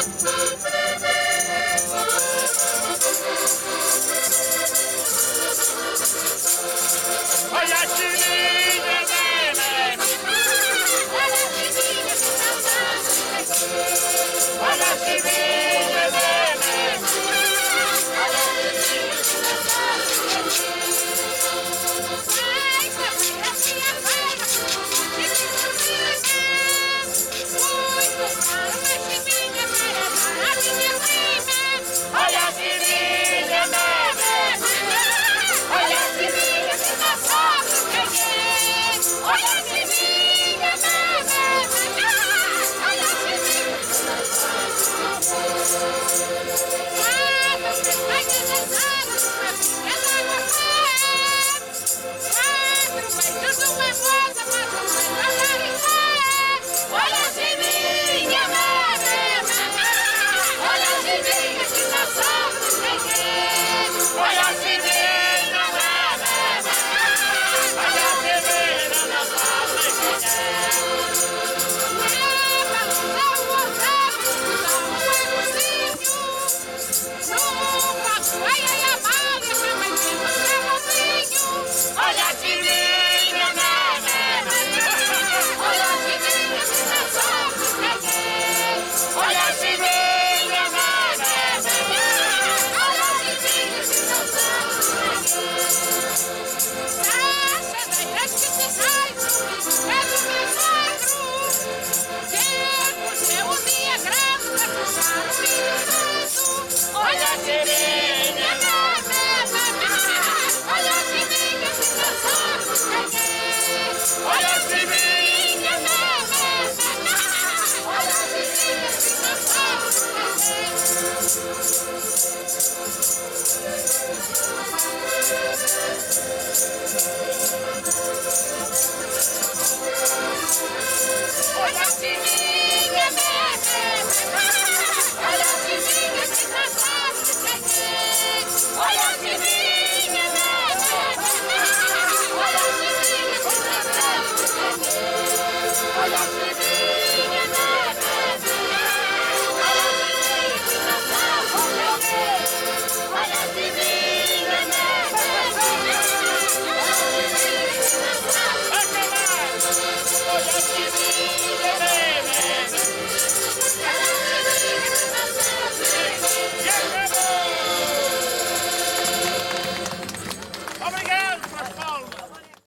Olha a chivinha, neném. Olha a chivinha, que saudade. Olha a chivinha, neném. Olha a chivinha, que saudade. Ai, papai, a minha mãe. Que muito caro, mas chivinha, para a minha prima. Olha a chivinha, neném. Olha a chivinha, que saudade. Olha a chivinha, neném. Olha a chivinha. Ah, você vai dançar.